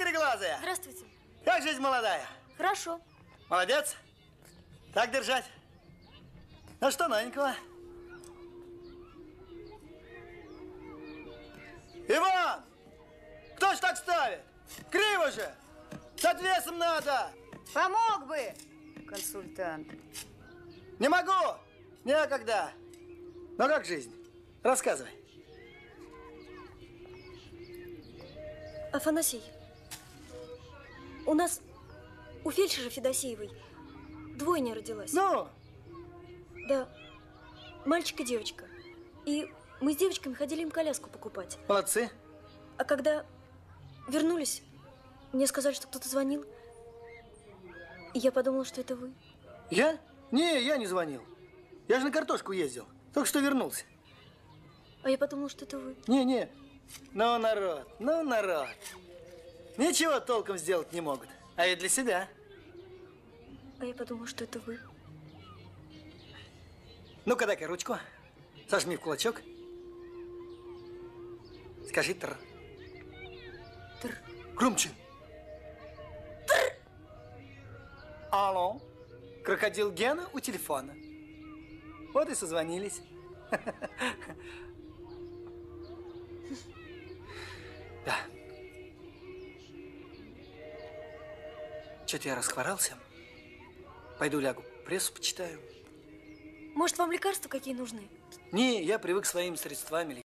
кореглазая? Здравствуйте. Как жизнь молодая? Хорошо. Молодец. Так держать. Ну что новенького? Иван! Кто ж так ставит? Криво же! С отвесом надо! Помог бы, консультант. Не могу! Некогда. Ну как жизнь? Рассказывай. Афанасий, у нас у фельдшера Федосеевой двойня родилась. Ну? Да, мальчик и девочка. И мы с девочками ходили им коляску покупать. Молодцы. А когда вернулись, мне сказали, что кто-то звонил. И я подумала, что это вы. Я? Не, я не звонил. Я же на картошку ездил. Только что вернулся. А я подумала, что это вы. Не. Ну, народ, ну, народ. Ничего толком сделать не могут. А и для себя. А я подумала, что это вы. Ну-ка, дай-ка ручку. Сожми в кулачок. Скажи тр. Тр. Громче. Тр. Алло. Крокодил Гена у телефона. Вот и созвонились. Да. Что-то я расхворался. Пойду лягу, прессу почитаю. Может, вам лекарства какие нужны? Не, я привык своими средствами